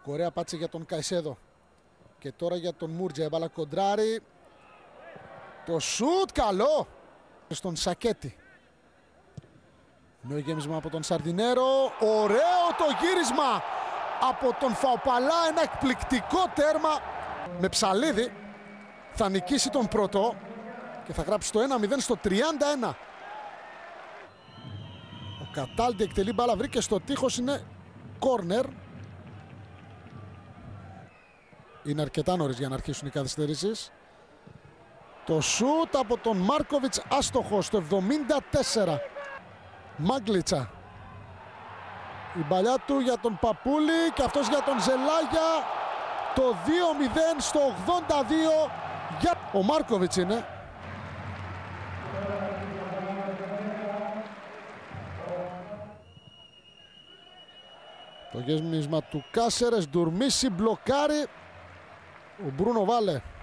Κορέα πάτησε για τον Καϊσέδο. Και τώρα για τον Μούρτζα. Έβαλα κοντράρι. Το σουτ καλό. Στον Σακέτη. Νέο γέμισμα από τον Σαρδινέρο. Ωραίο το γύρισμα από τον Φαοπαλά. Ένα εκπληκτικό τέρμα. Με Ψαλίδη θα νικήσει τον πρώτο και θα γράψει το 1-0 στο 31. Ο Καταλντι εκτελεί μπάλα, βρήκε στο τείχος, είναι κόρνερ. Είναι αρκετά νωρίς για να αρχίσουν οι καθυστερήσεις. Το σούτ από τον Μάρκοβιτς άστοχο στο 74. Μάγκλιτσα. Η παλιά του για τον Παπούλη και αυτός για τον Ζελάγια. Το 2-0 στο 82 για ο Μάρκοβιτς είναι. Το γέμισμα του Κάσερες, Ντουρμίση μπλοκάρει. Ο Μπρούνο Βάλε